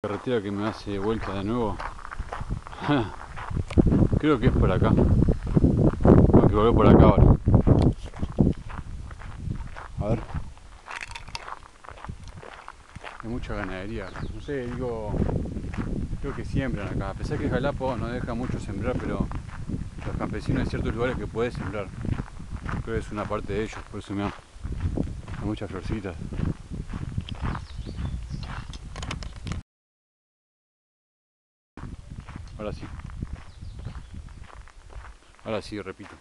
Carretera que me hace vuelta de nuevo. Creo que es por acá. Tengo que volver por acá ahora. A ver. Hay mucha ganadería. No sé, digo. Creo que siembran acá. A pesar que Galápagos no deja mucho sembrar, pero los campesinos hay ciertos lugares que pueden sembrar. Creo que es una parte de ellos, por eso me hay muchas florcitas. Ahora sí. Ahora sí, repito.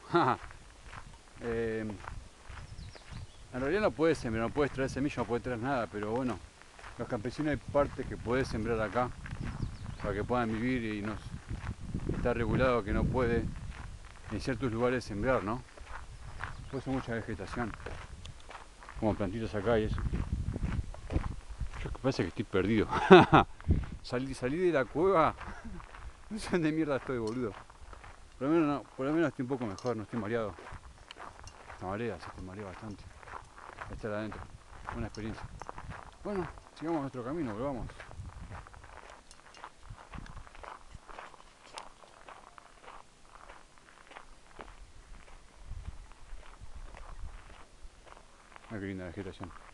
En realidad no puedes sembrar, no puedes traer semillas, no puedes traer nada, pero bueno, los campesinos hay partes que puedes sembrar acá para que puedan vivir y no está regulado que no puede en ciertos lugares sembrar, ¿no? Por eso mucha vegetación, como plantitas acá y eso. Yo parece que estoy perdido. salí de la cueva, no sé dónde mierda estoy, boludo. Por lo menos no, por lo menos estoy un poco mejor, no estoy mareado. Esta marea, sí, te mareo bastante. Estar adentro, buena experiencia. Bueno, sigamos nuestro camino, volvamos. Mira qué linda vegetación.